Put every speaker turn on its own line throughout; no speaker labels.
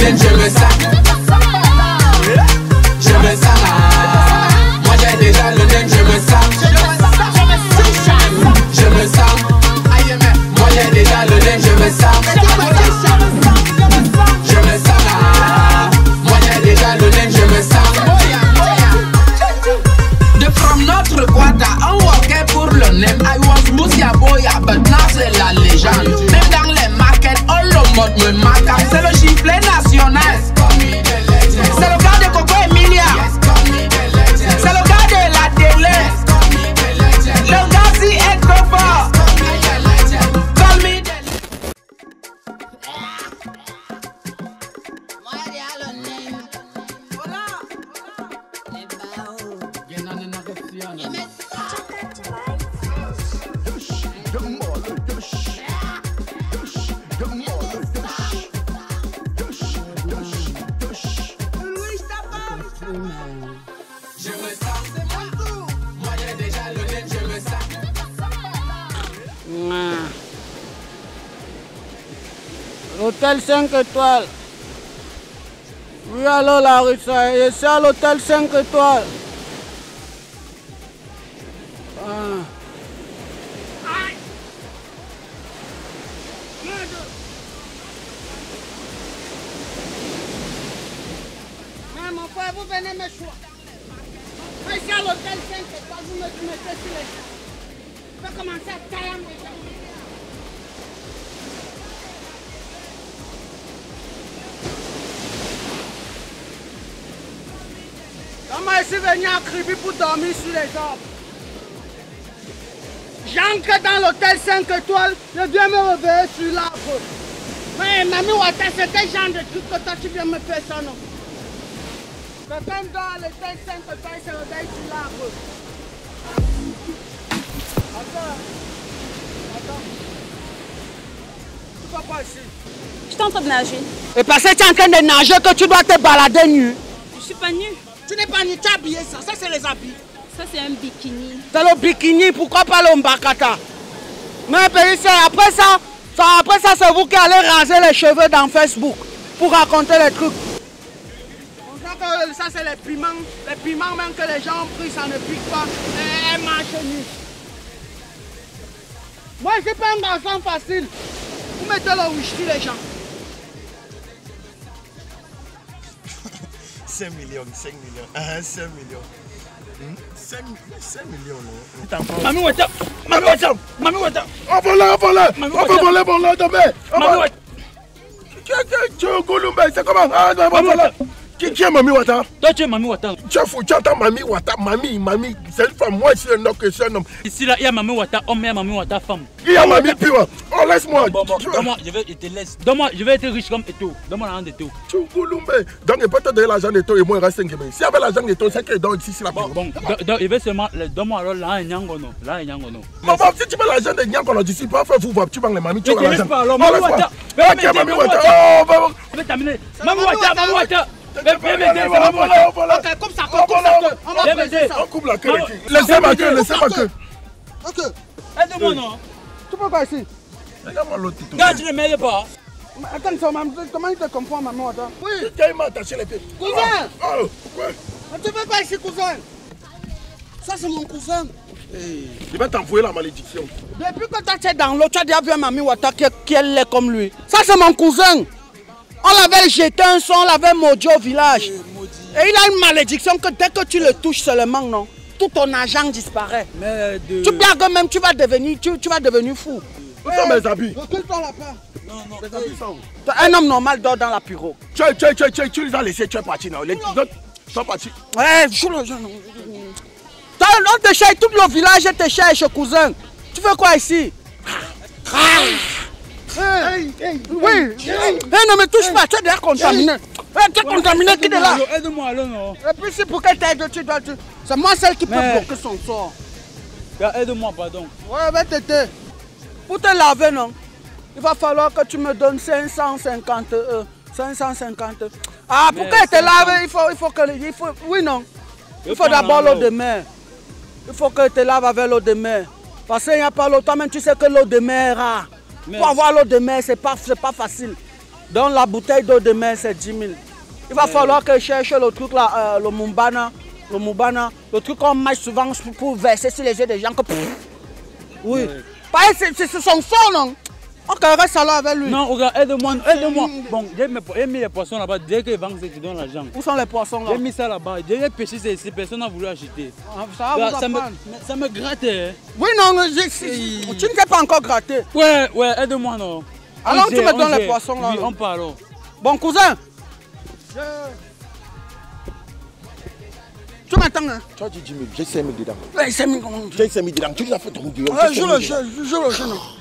laine, je me sens. Je me sens. Moi j'ai déjà le laine, je me sens. Je me sens. Moi j'ai déjà le laine, je me sens. Je me sens. Moi j'ai déjà le laine, je me sens. De from notre Guada, on walkait pour le name. I was Moussia Boya, but now c'est la légende. Même dans les markets, all le monde me marque. C'est le giflet national. C'est le gars de Coco Emilia. C'est le gars de la télé. Le gars si est trop fort. Call me the Je me sens, c'est mon tour. Moi j'ai déjà le laine, je me sens.
L'hôtel 5 étoiles. Oui, alors la rue, c'est à l'hôtel 5 étoiles. Mais mon frère, vous venez me choisir. Ici à l'hôtel 5 étoiles, vous me mettez sur les gens. Je vais commencer à tailler mes gens. Comment est-ce venu à Kribi pour dormir sur les arbres? J'entre dans l'hôtel 5 étoiles, je viens me réveiller sur l'arbre. Mais Mami Wata, c'est quel genre de truc que toi tu viens me faire ça, non? Quelqu'un dans l'hôtel 5 étoiles se réveille sur l'arbre. Attends. Tu vas pas ici?
Je suis en train de nager.
Et parce que tu es en train de nager que tu dois te balader nu.
Je suis pas nue.
Tu n'es pas nu, tu es habillé ça. Ça c'est les habits.
Ça c'est un bikini.
C'est le bikini, pourquoi pas le mbakata? Mais après ça c'est vous qui allez raser les cheveux dans Facebook pour raconter les trucs. On sait que ça c'est les piments même que les gens ont pris, ça ne pique pas. Et marche nu. Moi je suis pas un garçon facile. Vous mettez le whisky les gens.
5 millions. 5 millions. 5 millions, non?
Mami Wata!
On va voler mon lot de mer! Tu es Gouloumbe, c'est comment? Ah, voilà! Qui est Mami Wata?
Toi tu es Mami Wata.
Tu es fou, tu entends Mami Wata, Mami, c'est une femme, moi je suis un homme que je suis un homme.
Ici là, il y a Mami Wata homme, il y a Mami Wata femme.
Il y a Mami pure. Oh, laisse-moi.
Donne-moi, je te laisse. Donne-moi, je vais être riche comme Eto. Donne-moi l'argent d'Eto.
Tu es Gouloumbe. Donc il peut te donner l'argent d'Eto et moi il reste 5 000. Si avec l'argent d'Eto, c'est que donc ici c'est la pire.
Bon, il va seulement, donne-moi alors l'argent de Nyangono.
Maman, si tu mets l'argent de Nyangono d'ici, pas faire vous voir, tu vas les mamies, tu vas l'argent.
Mami Wata.
Ok, Mami Wata. Oh,
je vais terminer. Mami Wata.
Ok,
comme ça,
on coupe la queue. Laissez-moi que.
Ok.
Aide-moi non.
Tu peux pas ici.
Regarde-moi l'autre.
Regarde, tu ne m'aides pas.
Attends, comment il te comprend, maman? Oui.
Il m'a attaché les pieds.
Cousin!
Oh, ouais.
Tu peux pas ici, cousin. Ça, c'est mon cousin.
Il va t'envoyer la malédiction.
Depuis que tu es dans l'eau, tu as déjà vu un Mami Wata qui est comme lui. Ça, c'est mon cousin. On l'avait jeté un son, on l'avait maudit au village. Et il a une malédiction que dès que tu le touches seulement, non, tout ton argent disparaît. Tu blagues même, tu vas devenir fou.
Où sont mes habits?
Recule-toi là-bas.
Non, les habits sont où?
Un homme normal dort dans la pirogue.
Tu les as laissés, tu es parti, non? Les autres sont partis.
Ouais, on te cherche, tout le village te cherche, cousin. Tu fais quoi ici? Oui. Non mais touche pas, tu es déjà contaminé. Tu es contaminé, qui est là?
Aide-moi alors non.
Et puis c'est pour qu'elle t'aide, c'est moi celle qui peut bloquer son sort.
Aide-moi, pardon.
Ouais, va t'aider. Pour te laver, non, il va falloir que tu me donnes 550 550. Ah, pour qu'elle te lave, il faut que... Oui, non. Il faut d'abord l'eau de mer. Il faut que tu te laves avec l'eau de mer. Parce qu'il n'y a pas l'eau. Toi-même, tu sais que l'eau de mer est rare. Pour avoir l'eau de mer, c'est pas facile. Donc la bouteille d'eau de mer, c'est 10 000. Il va falloir que je cherche le truc là, le Mubana, le truc qu'on mange souvent pour verser sur les yeux des gens. Que, oui. C'est son son, non? Ok, reste alors avec lui.
Non, regarde, aide-moi. Bon, j'ai mis les poissons là-bas. Dès qu'ils vendent, c'est qu'ils donnent l'argent.
Où sont les poissons là?
J'ai mis ça là-bas. J'ai pêché ces personnes n'a voulu acheter.
Ça
me grattait.
Oui, non, tu ne t'es pas encore gratté.
Ouais, aide-moi, non.
Alors tu me donnes les poissons là.
Oui, on parle.
Bon, cousin. Tu m'attends, hein?
Tu as dit 10 000, j'ai 5 000 dedans.
Ouais, 5 000 comment?
J'ai 5 000 dedans, tu les as fait ton dieu.
Je le jeu.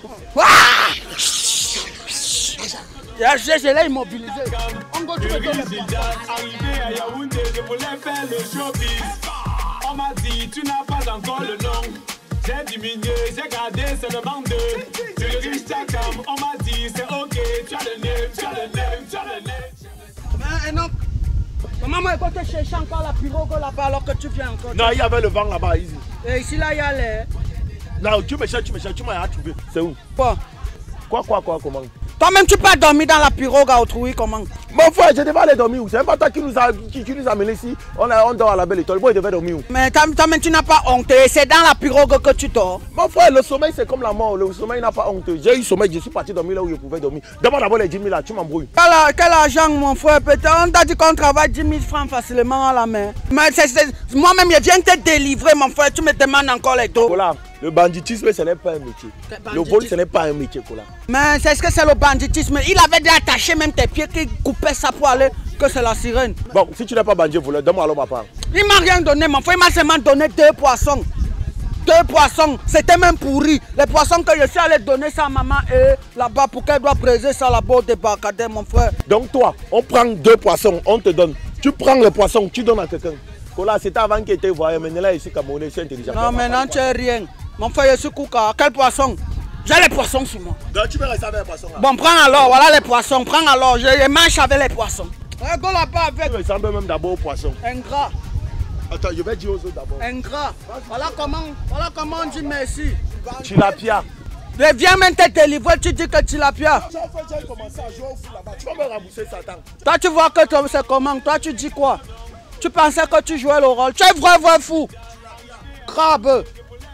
Je l'ai immobilisé. On go, tu me donnes les poissons.
Arrivé à Yaoundé, je voulais faire le showbiz. On m'a dit, tu n'as pas encore le nom. J'ai diminué, j'ai gardé seulement 2. Tu le riche Chakam, on m'a dit, c'est ok. Tu as le nez, tu as le nez, tu as le nez.
Et non. Maman, il faut te chercher encore la pirogue là-bas alors que tu viens encore.
Non, il y avait le vent là-bas, ici.
Et ici, là, il y a les...
Non, tu me cherches, tu m'as trouvé. C'est où?
Quoi?
Comment?
Toi-même, tu peux pas dormir dans la pirogue à autrui, comment?
Mon frère, je devais aller dormir où? C'est même pas toi qui nous a amenés ici. On dort à la belle étoile. Moi, il devait dormir où?
Mais toi-même, tu n'as pas honte. C'est dans la pirogue que tu dors.
Mon frère, le sommeil, c'est comme la mort. Le sommeil n'a pas honte. J'ai eu sommeil, je suis parti dormir là où je pouvais dormir. Demande d'abord les 10 000 là, tu m'embrouilles.
Quel argent, mon frère? On t'a dit qu'on travaille 10 000 francs facilement à la main. Mais moi-même, je viens te délivrer, mon frère. Tu me demandes encore les dos.
Voilà. Le banditisme, ce n'est pas un métier. Le vol, ce n'est pas un métier, Kola.
Mais c'est ce que c'est le banditisme. Il avait déjà attaché même tes pieds qui coupaient ça pour aller, que c'est la sirène.
Bon, si tu n'es pas bandit voleur, donne-moi alors ma part.
Il m'a rien donné, mon frère. Il m'a seulement donné 2 poissons. 2 poissons. C'était même pourri. Les poissons que je suis allé donner ça à maman et là-bas pour qu'elle doit briser ça là-bas au débarcadère, mon frère.
Donc toi, on prend 2 poissons, on te donne. Tu prends les poissons, tu donnes à quelqu'un. Kola, c'était avant qu'il était voyant, maintenant là, ici, Camerounais, c'est intelligent.
Non, maintenant tu es rien. Mon frère, je suis Kouka. Quel poisson? J'ai les poissons sur moi.
Donc tu peux rester avec les poissons là.
Bon, prends alors, voilà les poissons. Prends alors, je mange avec les poissons. Go là-bas avec.
Tu ressembles même d'abord aux poissons.
Ingrat.
Attends, je vais dire aux autres d'abord.
Ingrat. Voilà comment on dit merci.
Tilapia.
Viens même te délivrer, tu dis que tilapia.
J'ai commencé à jouer au foot là-bas. Tu vas me rembourser ça, attends.
Toi, tu vois que c'est comment? Toi, tu dis quoi? Tu pensais que tu jouais le rôle. Tu es vrai fou. Crabe.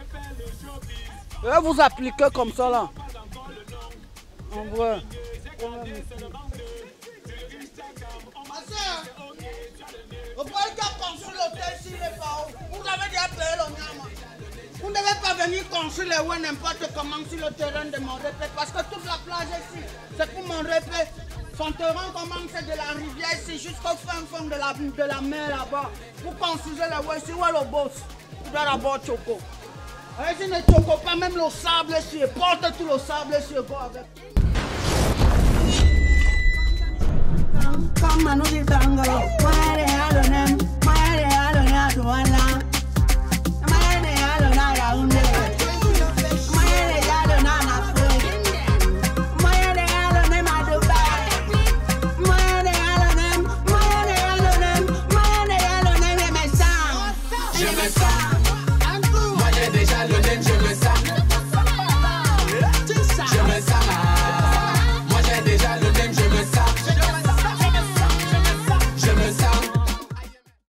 Je vais vous appliquer comme ça là. En vrai. Vous pouvez pas construire l'hôtel s'il n'est pas haut. Vous avez déjà payé le nyama. Vous ne devez pas venir construire les ouais n'importe comment sur le terrain de mon répé. Parce que toute la plage ici, c'est pour mon répé. Son terrain commence de la rivière ici jusqu'au fin fond de la mer là-bas. Vous construisez les ouais ici, où est le boss? Vous doit d'abord choco. Si ne choco pas, même le sable ici, porte tout le sable ici, go avec.
Je me sens